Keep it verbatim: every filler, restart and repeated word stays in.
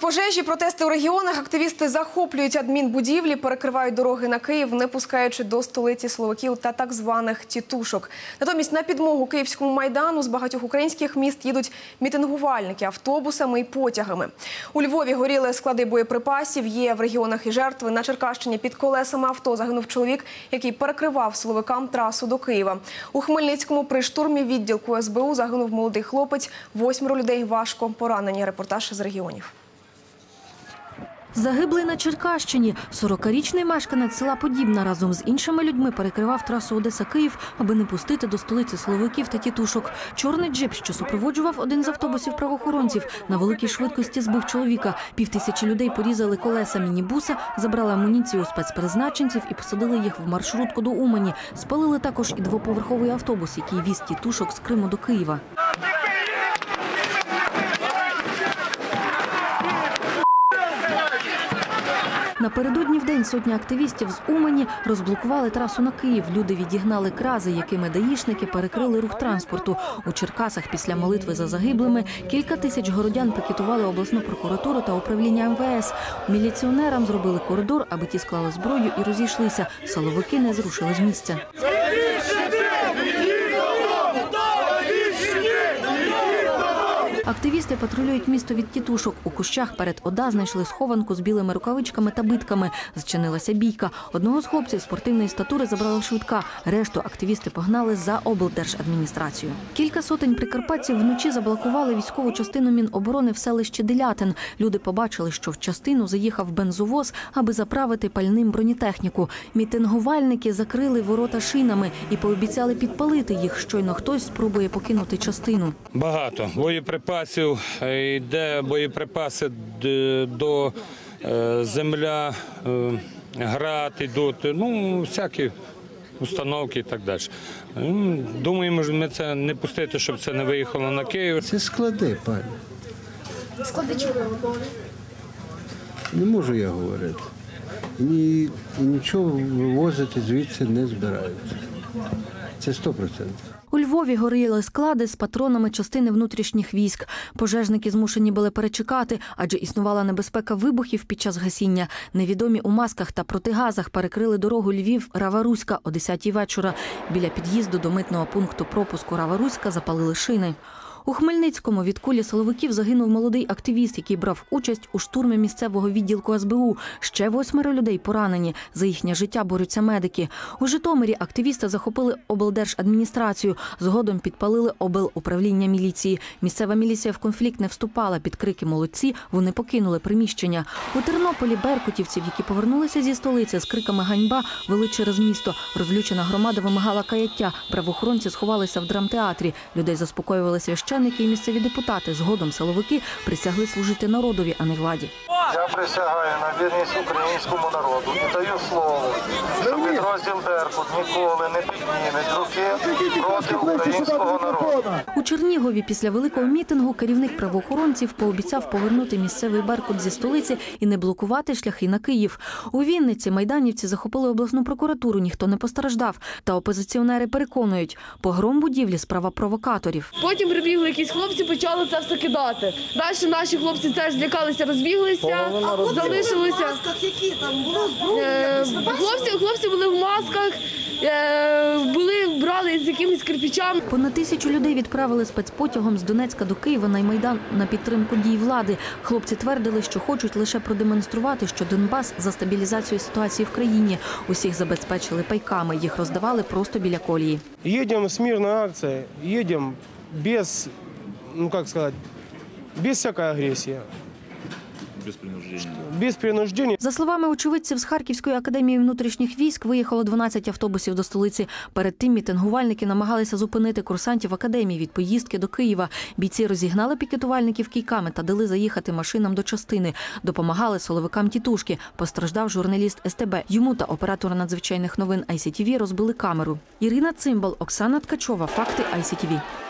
Пожежі, протести у регіонах, активісти захоплюють адмінбудівлі, перекривають дороги на Київ, не пускаючи до столиці силовиків та так званих тітушок. Натомість на підмогу Київському Майдану з багатьох українських міст їдуть мітингувальники автобусами і потягами. У Львові горіли склади боєприпасів, є в регіонах і жертви. На Черкащині під колесами авто загинув чоловік, який перекривав силовикам трасу до Києва. У Хмельницькому при штурмі відділку ес бе у загинув молодий хлопець, восьмеро людей важко поранені. Репортаж з регіонів. Загиблий на Черкащині. сорокарічний мешканець села Подібна разом з іншими людьми перекривав трасу Одеса-Київ, аби не пустити до столиці силовиків та тітушок. Чорний джип, що супроводжував один з автобусів правоохоронців, на великій швидкості збив чоловіка. Півтисячі людей порізали колеса мінібуса, забрали амуніцію у спецпризначенців і посадили їх в маршрутку до Умані. Спалили також і двоповерховий автобус, який віз тітушок з Криму до Києва. Напередодні в день сотні активістів з Умані розблокували трасу на Київ. Люди відігнали крази, якими даїшники перекрили рух транспорту. У Черкасах після молитви за загиблими кілька тисяч городян пікетували обласну прокуратуру та управління ем ве ес. Міліціонерам зробили коридор, аби ті склали зброю і розійшлися. Силовики не зрушили з місця. Активісти патрулюють місто від тітушок. У кущах перед ОДА знайшли схованку з білими рукавичками та битками. Зчинилася бійка. Одного з хлопців спортивної статури забрала швидка. Решту активісти погнали за облдержадміністрацію. Кілька сотень прикарпатців вночі заблокували військову частину Міноборони в селищі Делятин. Люди побачили, що в частину заїхав бензовоз, аби заправити пальним бронетехніку. Мітингувальники закрили ворота шинами і пообіцяли підпалити їх, щойно хтось спробує покинути частину. Багато боєприпасів. Йде боєприпаси до земля, град йдуть, ну, всякі установки і так далі. Думаємо, ми це не пустити, щоб це не виїхало на Київ. Це склади, пані. Склади чого ви? Не можу я говорити. Ні, і нічого вивозити звідси не збираються. Це сто відсотків. У Львові горіли склади з патронами частини внутрішніх військ. Пожежники змушені були перечекати, адже існувала небезпека вибухів під час гасіння. Невідомі у масках та протигазах перекрили дорогу Львів-Рава-Руська о десятій вечора. Біля під'їзду до митного пункту пропуску Рава-Руська запалили шини. У Хмельницькому від кулі силовиків загинув молодий активіст, який брав участь у штурмі місцевого відділку ес бе у. Ще восьмеро людей поранені. За їхнє життя борються медики. У Житомирі активісти захопили облдержадміністрацію. Згодом підпалили облуправління міліції. Місцева міліція в конфлікт не вступала. Під крики «Молодці» вони покинули приміщення. У Тернополі беркутівців, які повернулися зі столиці з криками «Ганьба», вели через місто. Розлючена громада вимагала каяття. Правоохоронці сховалися в драмтеатрі. Людей заспокоювали священники і місцеві депутати. Згодом силовики присягли служити народові, а не владі. Я присягаю на вірність українському народу і даю слово, що підрозділ «Беркут» ніколи не підніме руки проти українського народу. У Чернігові після великого мітингу керівник правоохоронців пообіцяв повернути місцевий «Беркут» зі столиці і не блокувати шляхи на Київ. У Вінниці майданівці захопили обласну прокуратуру, ніхто не постраждав. Та опозиціонери переконують, погром будівлі – справа провокаторів. Потім прибігли якісь хлопці, почали це все кидати. Далі наші хлопці теж злякалися, розбіглися, залишилися. Хлопці, хлопці були в масках, були, брали з якимись кирпичами. Понад тисячу людей відправили спецпотягом з Донецька до Києва на Майдан на підтримку дій влади. Хлопці твердили, що хочуть лише продемонструвати, що Донбас за стабілізацію ситуації в країні. Усіх забезпечили пайками, їх роздавали просто біля колії. Їдемо з мирною акцією, їдемо без, ну як сказати, без всякої агресії. Без принуждення. Без принуждення. За словами очевидців, з Харківської академії внутрішніх військ виїхало дванадцять автобусів до столиці. Перед тим мітингувальники намагалися зупинити курсантів академії від поїздки до Києва. Бійці розігнали пікетувальників кійками та дали заїхати машинам до частини. Допомагали силовикам тітушки. Постраждав журналіст ес те бе. Йому та оператор надзвичайних новин ай сі ті ві розбили камеру. Ірина Цимбал, Оксана Ткачова. Факти ай сі ті ві.